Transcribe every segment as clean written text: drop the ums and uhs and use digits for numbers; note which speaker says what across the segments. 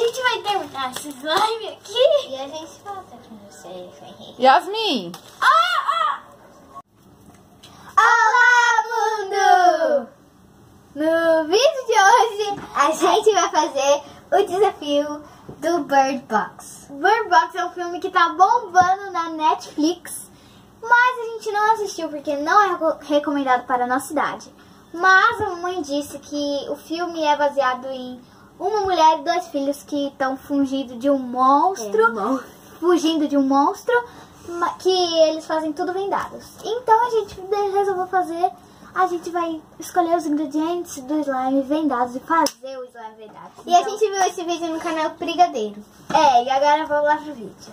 Speaker 1: gente vai terminar esse slime aqui.
Speaker 2: E a gente volta com vocês.
Speaker 3: Yasmin!
Speaker 2: Olá, mundo! No vídeo de hoje, a gente vai fazer o desafio do Bird Box.
Speaker 1: Bird Box é um filme que tá bombando na Netflix, mas a gente não assistiu porque não é recomendado para a nossa idade. Mas a mamãe disse que o filme é baseado em uma mulher e dois filhos que estão fugindo de um monstro, que eles fazem tudo vendados. Então a gente resolveu fazer, a gente vai escolher os ingredientes do slime vendados e fazer o slime vendado.
Speaker 2: E a gente viu esse vídeo no canal Brigadeiro.
Speaker 1: E agora vamos lá pro vídeo.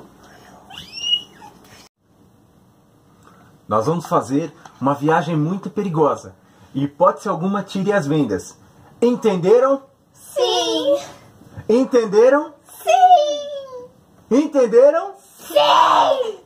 Speaker 4: Nós vamos fazer uma viagem muito perigosa. E hipótese alguma, tire as vendas. Entenderam?
Speaker 2: Sim!
Speaker 4: Entenderam?
Speaker 2: Sim!
Speaker 4: Entenderam?
Speaker 2: Sim!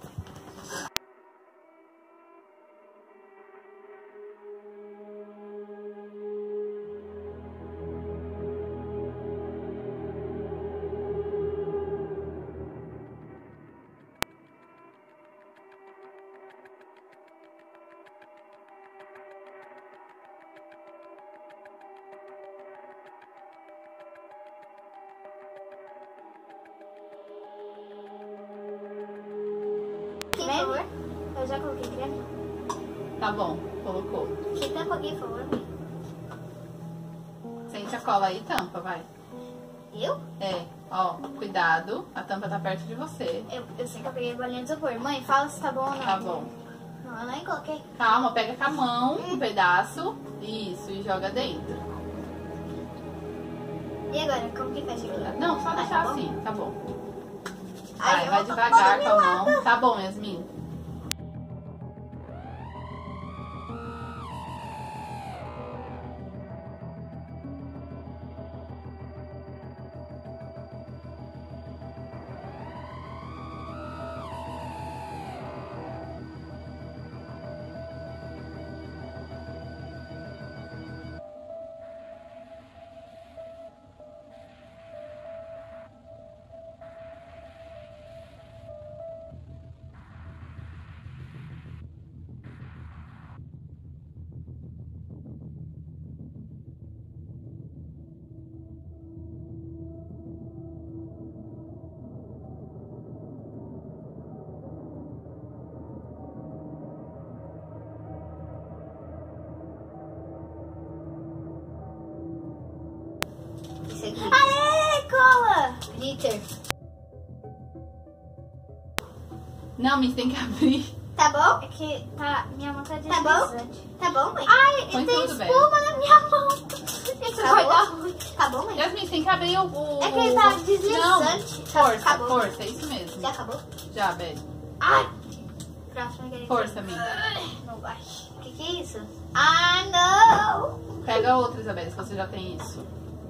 Speaker 1: Creme? Eu já coloquei creme.
Speaker 3: Tá bom, colocou.
Speaker 1: Que tampa aqui, por favor?
Speaker 3: Sente a cola aí e tampa, vai.
Speaker 1: Eu?
Speaker 3: Ó, cuidado, a tampa tá perto de você.
Speaker 1: Eu sei que eu peguei bolinha de isopor. Mãe, fala se tá bom ou não.
Speaker 3: Tá bom.
Speaker 1: Não, eu nem coloquei.
Speaker 3: Calma, pega com a mão um pedaço, isso, e joga dentro.
Speaker 1: E agora, como que fecha aqui?
Speaker 3: Não, só deixar
Speaker 1: tá bom?
Speaker 3: assim, tá bom.
Speaker 1: Ai,
Speaker 3: Vai
Speaker 1: eu tô
Speaker 3: devagar
Speaker 1: toda
Speaker 3: com a
Speaker 1: melada.
Speaker 3: mão. Tá bom, Yasmin.
Speaker 2: Isso aqui.
Speaker 1: Aê, cola!
Speaker 2: Glitter.
Speaker 3: Não, mas tem que abrir.
Speaker 2: Tá bom?
Speaker 1: É que tá, minha mão tá
Speaker 2: Tá bom?
Speaker 1: deslizante.
Speaker 2: Tá bom, mãe?
Speaker 1: Ai,
Speaker 3: Põe
Speaker 1: tem
Speaker 3: tudo,
Speaker 1: espuma na minha mão. Isso vai dar
Speaker 2: Acabou?
Speaker 1: ruim.
Speaker 2: Tá bom, mãe?
Speaker 3: Yasmin, tem que abrir o...
Speaker 2: É que ele tá
Speaker 3: Não,
Speaker 2: deslizante.
Speaker 3: força,
Speaker 2: Acabou.
Speaker 3: força, é isso mesmo.
Speaker 2: Já acabou?
Speaker 3: Já, Beth.
Speaker 1: Ai! Próxima que
Speaker 3: Força, amiga.
Speaker 1: não vai.
Speaker 2: O que é isso? Ah, não!
Speaker 3: Pega outra, Isabela, se você já tem isso.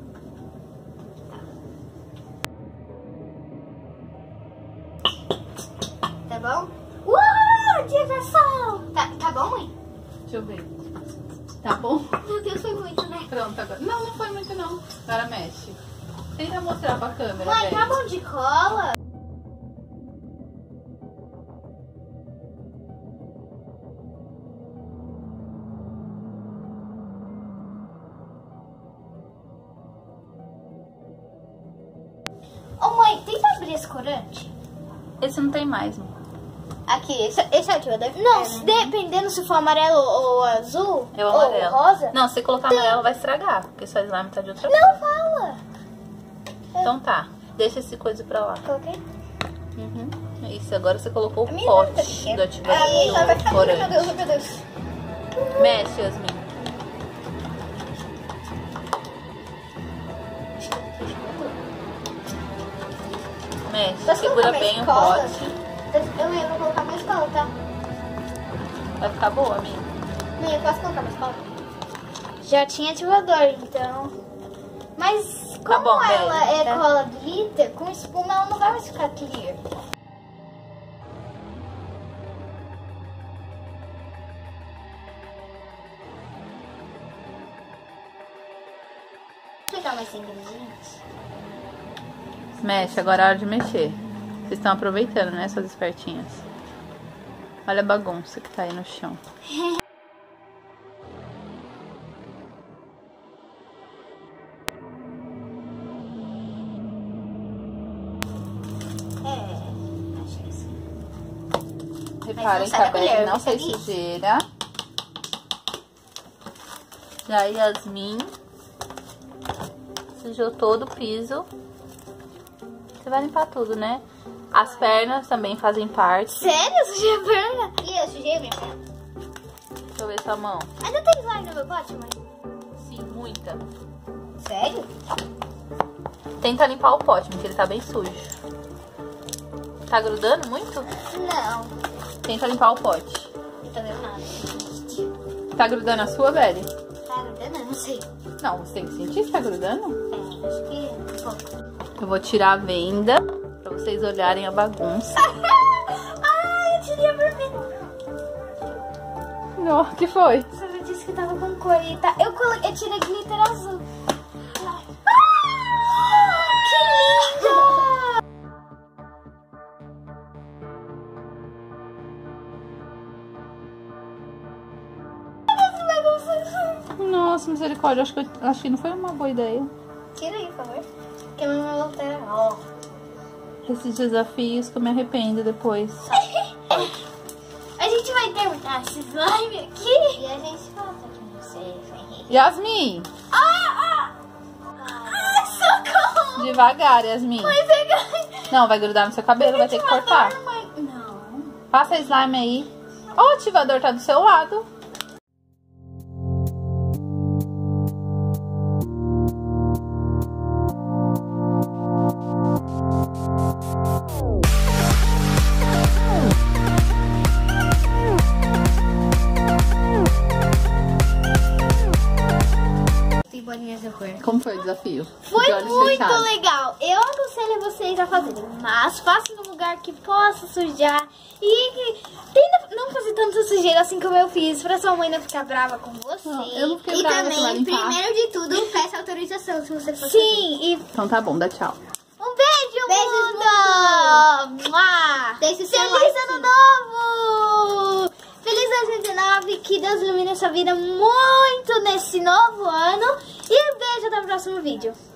Speaker 2: Tá bom?
Speaker 1: Diversão!
Speaker 2: Tá bom, mãe?
Speaker 3: Deixa eu ver. Tá bom?
Speaker 2: Meu Deus, foi muito, né?
Speaker 3: Pronto, agora. Não, não foi muito não. Agora mexe. Tenta mostrar pra câmera,
Speaker 1: Mãe,
Speaker 3: Beth.
Speaker 1: tá bom de cola? Ô mãe, tenta abrir esse corante.
Speaker 3: Esse não tem mais, mano.
Speaker 2: Aqui, esse é o tio da
Speaker 1: Não, dependendo se for amarelo ou azul,
Speaker 3: É o amarelo.
Speaker 1: ou rosa.
Speaker 3: Não, se você colocar amarelo vai estragar, porque sua slime tá de outra cor.
Speaker 1: Não fala.
Speaker 3: Então tá, deixa esse coisa pra lá.
Speaker 1: Coloquei?
Speaker 3: Uhum. Isso, agora você colocou
Speaker 1: A
Speaker 3: o
Speaker 1: minha não tá
Speaker 3: pote
Speaker 1: pequena.
Speaker 3: do ativador
Speaker 1: Ela vai
Speaker 3: do
Speaker 1: ficar pequena, meu
Speaker 3: corante.
Speaker 1: Deus, meu Deus.
Speaker 3: Mexe, Yasmin. Mexe,
Speaker 1: Posso
Speaker 3: segura
Speaker 1: colocar
Speaker 3: bem o
Speaker 1: mais cola?
Speaker 3: pote.
Speaker 1: Eu vou colocar mais cola, tá?
Speaker 3: Vai ficar boa, amiga.
Speaker 1: Mãe, eu posso colocar mais cola? Já tinha ativador, então... Mas
Speaker 3: Tá
Speaker 1: como
Speaker 3: bom,
Speaker 1: ela
Speaker 3: velho,
Speaker 1: é
Speaker 3: tá?
Speaker 1: cola glitter, com espuma ela não vai mais ficar clear.
Speaker 2: Vou pegar mais ingredientes.
Speaker 3: Mexe, agora é hora de mexer. Vocês estão aproveitando, né, suas espertinhas? Olha a bagunça que tá aí no chão.
Speaker 1: Acho que sim.
Speaker 3: Reparem que a Belle não fez sujeira. Já a Yasmin sujou todo o piso. Você vai limpar tudo, né? As pernas também fazem parte.
Speaker 1: Sério? Eu sujei a perna? E eu sujei a minha perna?
Speaker 3: Deixa eu ver sua mão.
Speaker 1: Ainda tem slime no meu pote, mãe?
Speaker 3: Sim, muita.
Speaker 1: Sério?
Speaker 3: Tenta limpar o pote, porque ele tá bem sujo. Tá grudando muito?
Speaker 1: Não.
Speaker 3: Tenta limpar o pote.
Speaker 1: Não tô vendo nada.
Speaker 3: Tá grudando a sua, Belle?
Speaker 1: Tá grudando? Não sei.
Speaker 3: Não, você tem que sentir se tá grudando.
Speaker 1: É, acho que um pouco.
Speaker 3: Eu vou tirar a venda pra vocês olharem a bagunça.
Speaker 1: Ai, eu tirei a vermelha.
Speaker 3: Não, o que foi?
Speaker 1: Você já disse que tava com cor e tá... Eu tirei glitter azul. Que linda!
Speaker 3: Nossa, misericórdia, acho que não foi uma boa ideia.
Speaker 1: Tira aí, por favor. Que não vai voltar. Ó.
Speaker 3: Esses desafios que eu me arrependo depois.
Speaker 1: A gente vai terminar esse slime aqui. E a gente volta com você.
Speaker 3: Yasmin!
Speaker 1: Socorro!
Speaker 3: Devagar, Yasmin.
Speaker 1: Vai pegar.
Speaker 3: Não, vai grudar no seu cabelo, vai ter que cortar.
Speaker 1: Não.
Speaker 3: Passa slime aí. Ó, o ativador tá do seu lado.
Speaker 1: Tem bolinhas de cor.
Speaker 3: Como foi o desafio?
Speaker 1: Foi
Speaker 3: De olhos
Speaker 1: muito
Speaker 3: fechados.
Speaker 1: legal. Eu aconselho vocês a fazerem, mas façam num lugar que possa sujar e que não fazer tanta sujeira assim como eu fiz, pra sua mãe não ficar brava com você.
Speaker 3: Não, eu não fiquei
Speaker 2: E
Speaker 3: brava, você vai
Speaker 2: também,
Speaker 3: limpar.
Speaker 2: primeiro de tudo, peça autorização se você for
Speaker 1: Sim, e
Speaker 3: Então tá bom, dá tchau.
Speaker 1: um beijo,
Speaker 2: Beijos,
Speaker 1: mundo! Mua!
Speaker 2: Deixe o seu
Speaker 1: Feliz
Speaker 2: like.
Speaker 1: ano novo! Feliz 2019, que Deus ilumine a sua vida muito nesse novo ano. E beijo, até o próximo vídeo.